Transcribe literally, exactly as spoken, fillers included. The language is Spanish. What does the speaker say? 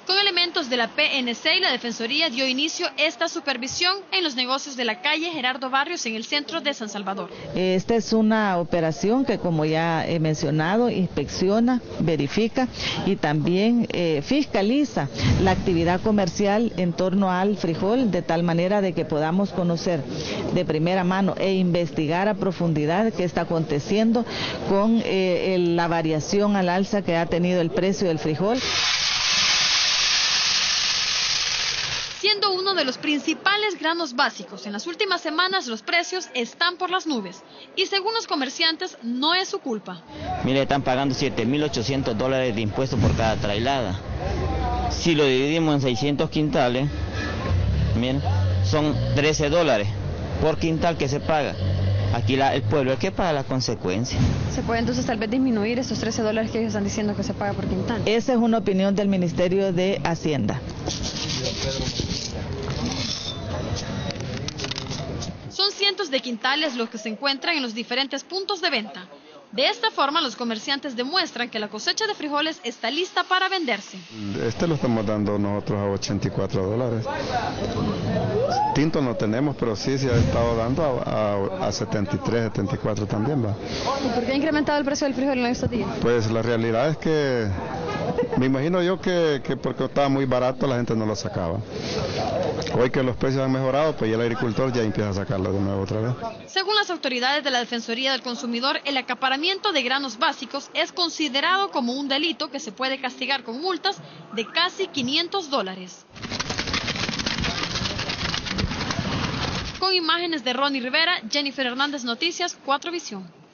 Con elementos de la P N C y la Defensoría dio inicio esta supervisión en los negocios de la calle Gerardo Barrios en el centro de San Salvador. Esta es una operación que, como ya he mencionado, inspecciona, verifica y también eh, fiscaliza la actividad comercial en torno al frijol, de tal manera de que podamos conocer de primera mano e investigar a profundidad qué está aconteciendo con eh, el, la variación al alza que ha tenido el precio del frijol. Siendo uno de los principales granos básicos, en las últimas semanas los precios están por las nubes y según los comerciantes no es su culpa. Mire, están pagando siete mil ochocientos dólares de impuestos por cada trailada. Si lo dividimos en seiscientos quintales, miren, son trece dólares por quintal que se paga. Aquí la, el pueblo es que paga las consecuencias. ¿Se puede entonces tal vez disminuir estos trece dólares que ellos están diciendo que se paga por quintal? Esa es una opinión del Ministerio de Hacienda. Son cientos de quintales los que se encuentran en los diferentes puntos de venta. De esta forma, los comerciantes demuestran que la cosecha de frijoles está lista para venderse. Este lo estamos dando nosotros a ochenta y cuatro dólares. Tinto no tenemos, pero sí se ha estado dando a, a, a setenta y tres, setenta y cuatro también va. ¿Y por qué ha incrementado el precio del frijol en estos días? Pues la realidad es que me imagino yo que, que porque estaba muy barato la gente no lo sacaba. Hoy que los precios han mejorado, pues ya el agricultor ya empieza a sacarlo de nuevo otra vez. Según las autoridades de la Defensoría del Consumidor, el acaparamiento de granos básicos es considerado como un delito que se puede castigar con multas de casi quinientos dólares. Con imágenes de Ronnie Rivera, Jennifer Hernández, Noticias cuatro Visión.